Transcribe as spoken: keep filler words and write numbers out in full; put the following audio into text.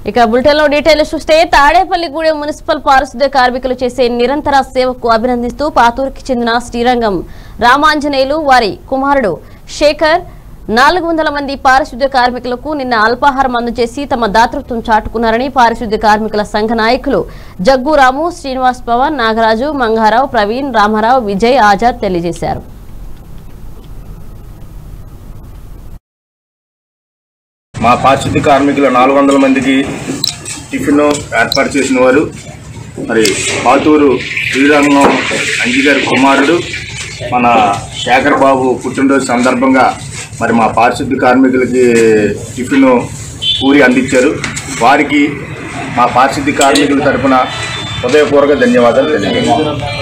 ఇక బులెటిన్లో డీటెయిల్స్ చూస్తే తాడేపల్లిగూడెం మున్సిపల్ పారిశుద్ధ్య కార్మికులు చేసే నిరంతర సేవకు అభినందిస్తూ పాతూరుకి చెందిన శ్రీరంగం రామాంజనేయులు వారి కుమారుడు శేఖర్ నాలుగు వందల మంది పారిశుద్ధ్య కార్మికులకు నిన్న అల్పాహారం అందజేసి తమ దాతృత్వం చాటుకున్నారని పారిశుద్ధ్య కార్మికుల సంఘ నాయకులు జగ్గురాము, శ్రీనివాస్ పవన్, నాగరాజు, మంగారావు, ప్రవీణ్, రామారావు, విజయ్, ఆజాద్ తెలియజేశారు. మా పారిశుద్ధ్య కార్మికుల నాలుగు వందల మందికి టిఫిన్ ఏర్పాటు చేసిన వారు మరి పాతూరు శ్రీరంగం అంజి గారి కుమారుడు మన శేఖర్ బాబు పుట్టినరోజు సందర్భంగా మరి మా పారిశుద్ధ్య కార్మికులకి టిఫిన్ పూరి అందించారు. వారికి మా పారిశుద్ధ్య కార్మికుల తరఫున హృదయపూర్వక ధన్యవాదాలు తెలియజేస్తున్నాను.